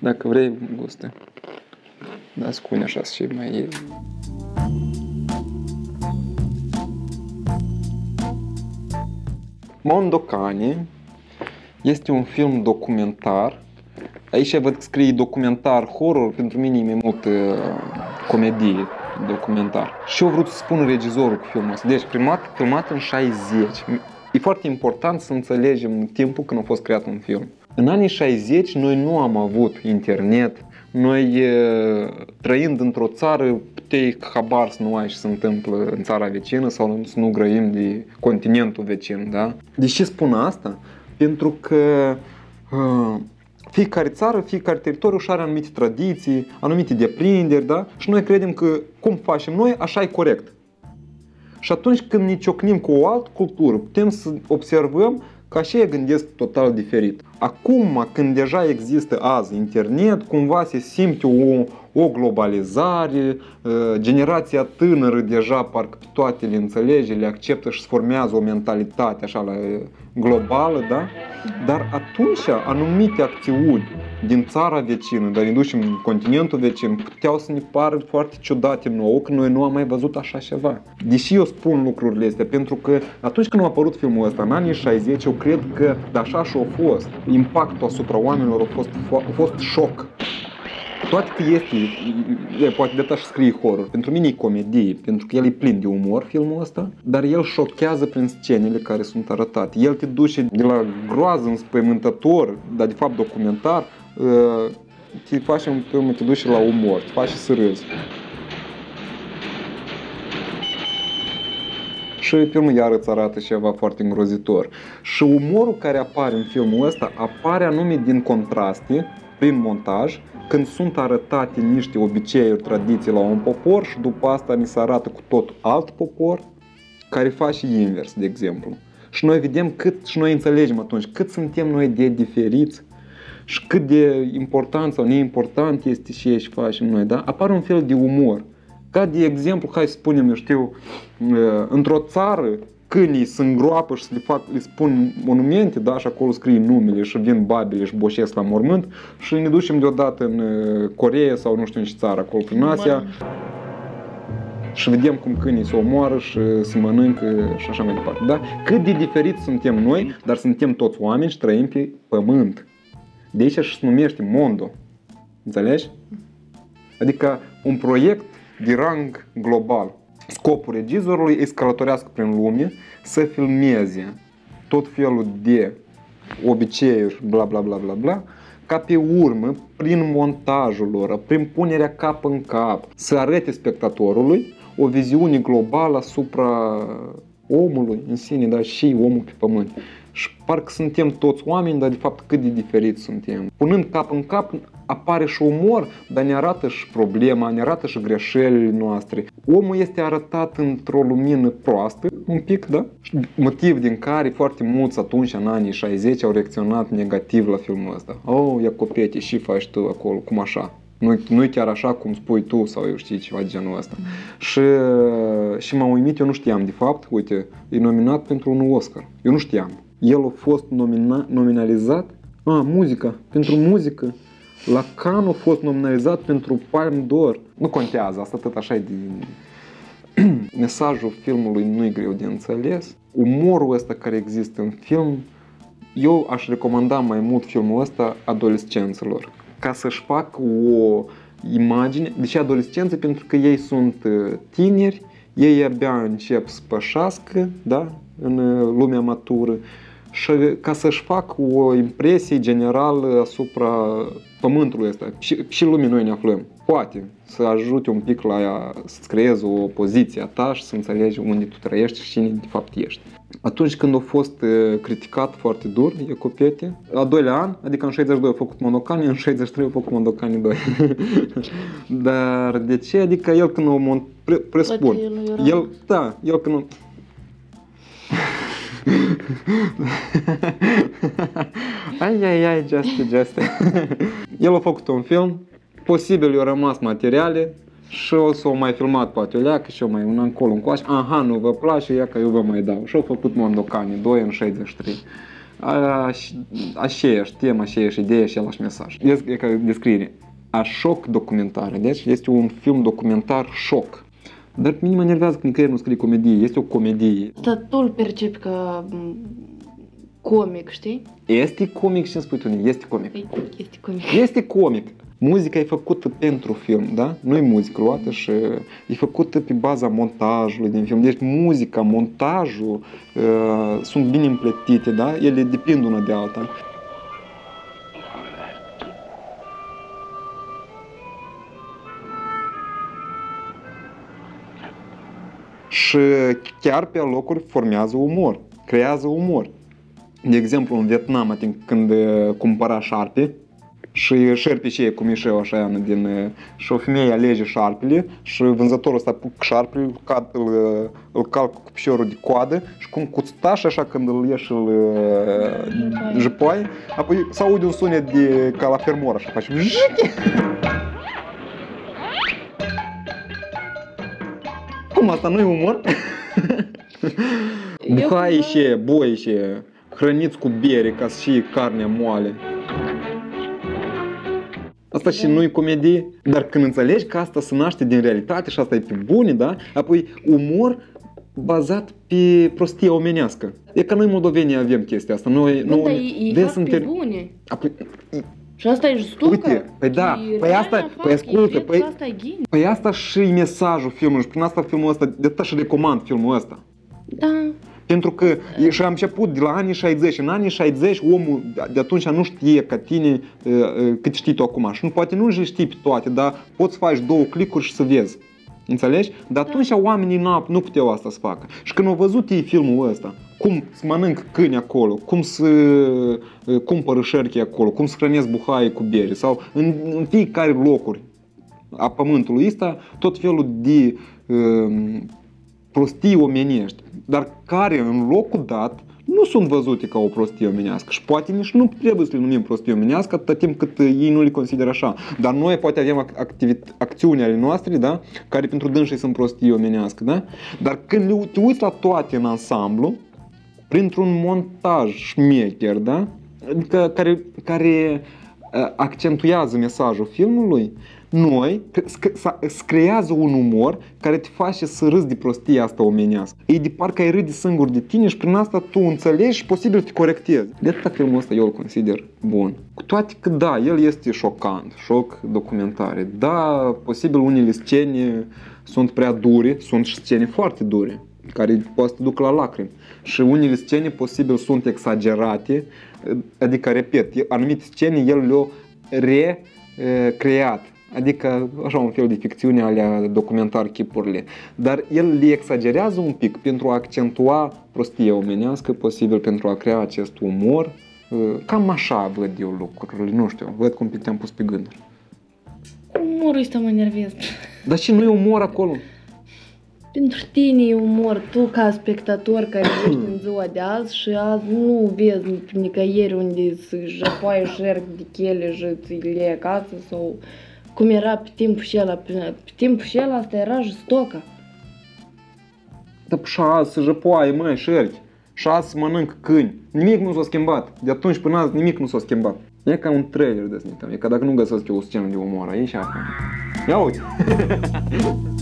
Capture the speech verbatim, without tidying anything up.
Dacă vrei, guste. Da, spune așa și mai... Mondokani este un film documentar. Aici văd că scrie documentar horror, pentru mine e mai mult uh, comedie documentar. Și eu vrut să spun regizorul cu filmul ăsta. Deci, filmat, filmat în șaizeci. E foarte important să înțelegem timpul când a fost creat un film. În anii șaizeci noi nu am avut internet. Noi, trăind într-o țară, puteai habar să nu ai ce se întâmplă în țara vecină sau să nu grăim de continentul vecin, da? De ce spun asta? Pentru că uh, fiecare țară, fiecare teritoriu și are anumite tradiții, anumite deprinderi, da? Și noi credem că cum facem noi, așa e corect. Și atunci când ne ciocnim cu o altă cultură, putem să observăm că așa ei gândesc total diferit. Acum, când deja există azi internet, cumva se simte o, o globalizare, generația tânără deja parcă toate le înțelege, le acceptă și se formează o mentalitate așa la globală, da? Dar atunci anumite acțiuni din țara vecină, dar ne ducem în continentul vecin, puteau să ne pară foarte ciudate nouă, că noi nu am mai văzut așa ceva. Deși eu spun lucrurile astea, pentru că atunci când a apărut filmul ăsta, în anii șaizeci, eu cred că de așa și-a fost. Impactul asupra oamenilor a fost, a fost șoc. Toate că este, e, poate de asta și scrie horror, pentru mine e comedie, pentru că el e plin de umor filmul ăsta, dar el șochează prin scenele care sunt arătate. El te duce de la groază înspăimântător, dar de fapt documentar, te face un film, te duce la umor, te face să râzi. Și filmul iară îți arată ceva foarte îngrozitor. Și umorul care apare în filmul ăsta apare anume din contraste, prin montaj, când sunt arătate niște obiceiuri, tradiții la un popor și după asta ni se arată cu tot alt popor care face invers, de exemplu. Și noi vedem cât, și noi înțelegem atunci cât suntem noi de diferiți și cât de important sau neimportant este și ce facem noi, da? Apare un fel de umor. Ca de exemplu, hai să spunem, eu știu, într-o țară, câinii se îngroapă și le, fac, le spun monumente, da, și acolo scrie numele și vin babele și boșesc la mormânt și ne ducem deodată în Coreea sau nu știu în ce țară, acolo prin Asia și vedem cum câinii se omoară și se mănâncă și așa mai departe, da? Cât de diferiți suntem noi, dar suntem toți oameni și trăim pe pământ. De aici și se numește Mondo. Înțelegi? Adică un proiect de rang global. Scopul regizorului e să călătorească prin lume, să filmeze tot felul de obiceiuri, bla bla bla bla bla, ca pe urmă, prin montajul lor, prin punerea cap în cap, să arate spectatorului o viziune globală asupra omului în sine, dar și omul pe pământ. Și parcă suntem toți oameni, dar de fapt cât de diferiți suntem. Punând cap în cap, apare și umor, dar ne arată și problema, ne arată și greșelile noastre. Omul este arătat într-o lumină proastă, un pic, da? Motiv din care foarte mulți atunci, în anii șaizeci, au reacționat negativ la filmul ăsta. Oh, Iacopete, și faci tu acolo, cum așa? Nu, nu chiar așa cum spui tu sau eu știi ceva de genul ăsta. Mm. Și, și m-a uimit, eu nu știam de fapt, uite, e nominat pentru un Oscar. Eu nu știam. El a fost nomina, nominalizat, a, muzica, pentru muzică. La Cannes a fost nominalizat pentru Palme d'Or. Nu contează, asta tot așa e de... Mesajul filmului nu e greu de înțeles. Umorul ăsta care există în film, eu aș recomanda mai mult filmul ăsta adolescenților. Ca să-și facă o imagine. De ce adolescență? Pentru că ei sunt tineri, ei abia încep să pășească, da? În lumea matură. Și ca să-și facă o impresie generală asupra pământului ăsta. Și, și lumii noi ne aflăm. Poate să ajute un pic la ea, să-ți creezi o poziție a ta și să înțelegi unde tu trăiești și cine de fapt ești. Atunci când a fost criticat foarte dur Iacopete, a doilea an, adică în șaizeci și doi a făcut Mondokani, în șaizeci și trei a făcut Mondokani doi. Dar de ce? Adică el când o pre, presupun, el, da, el când o... ai, ai, ai, just, just. El a făcut un film, posibil i-au rămas materiale și o să o mai filmat poate o leacă și o mai una încolo încoace. Aha, nu vă place, ia că eu vă mai dau. Și au făcut Mondokani doi în șaizeci și trei. aceeași temă, aceeași idee, același mesaj. E ca descriere. A șoc documentare. Deci este un film documentar șoc. Dar pe mine mă enervează că nicăieri nu scrie comedie. Este o comedie. Asta tu îl percepi ca comic, știi? Este comic și îmi spui tu, este comic. Este comic. Este comic. Muzica e făcută pentru film, da? Nu e muzică luată și e făcută pe baza montajului din film. Deci muzica, montajul uh, sunt bine împletite, da? Ele depind una de alta. Și chiar pe locuri formează umor, creează umor. De exemplu, în Vietnam, când cumpăra șarpe, și șerpii și ei cu mișeu așa din... Și o femeie alege șarpele și vânzătorul ăsta puc șarpele, îl, îl, îl calcă cu piciorul de coadă și cum cuțtaș așa când îl ieși îl jăpoaie, apoi s-aude un sunet de, ca la fermor așa, face Cum asta nu e umor? Buhai și boi și hrăniți cu bere ca și carnea moale. Asta și nu e comedie, dar când înțelegi că asta se naște din realitate și asta e pe bune, da? Apoi umor bazat pe prostie omenească. E că noi moldovenii avem chestia asta. Noi, Bă, noi, dar ei fac pe ter... bune. Apoi, și asta e justocă? Uite, păi da, păi asta, păi ascultă, păi, păi asta și mesajul filmului și prin asta filmul ăsta, de atât și recomand filmul ăsta. Da. Pentru că și am început de la anii șaizeci. În anii șaizeci omul de atunci nu știe ca tine cât știi tu acum. Și nu, poate nu le știi pe toate, dar poți să faci două clicuri și să vezi. Înțelegi? Dar atunci da. Oamenii nu, nu puteau asta să facă. Și când au văzut ei filmul ăsta, cum să mănânc câini acolo, cum să cumpără șerchi acolo, cum să hrănesc buhaie cu bere sau în, în fiecare locuri a pământului ăsta, tot felul de uh, prostii omenești, dar care în locul dat nu sunt văzute ca o prostie omenească și poate nici nu trebuie să le numim prostie omenească atâta timp cât ei nu le consideră așa. Dar noi poate avem acțiuni ale noastre, da? Care pentru dânsii sunt prostie omenească, da? Dar când te uiți la toate în ansamblu, printr-un montaj șmecher, da? Adică care, care accentuează mesajul filmului, noi îți creează un umor care te face să râzi de prostia asta omenească. E de parcă ai râde singur de tine și prin asta tu înțelegi și posibil te corectezi. De atâta filmul ăsta eu îl consider bun. Cu toate că da, el este șocant, șoc documentare. Da, posibil unele scene sunt prea dure, sunt și scene foarte dure, care poate să te duc la lacrimi. Și unele scene posibil sunt exagerate, adică, repet, anumite scene el le-a recreat. Adică așa un fel de ficțiune alea documentar chipurile. Dar el le exagerează un pic pentru a accentua prostia omenească, posibil pentru a crea acest umor. Cam așa văd eu lucrurile, nu știu, văd cum te-am pus pe gânduri. Umorul ăsta mă enervează. Dar și nu e umor acolo? Pentru tine e umor, tu ca spectator care ești în ziua de azi și azi nu vezi nicăieri unde să jăpoai șerpi de chele și ți le iei acasă sau cum era pe timpul și ăla. Pe timpul și ăla asta era justocă. Dar și azi să jăpoai, măi, șerpi. Și azi să mănânc câini. Nimic nu s-a schimbat. De atunci până azi nimic nu s-a schimbat. E ca un trailer de ăsta. E ca dacă nu găsesc eu o scenă de umor aici. Ia uite!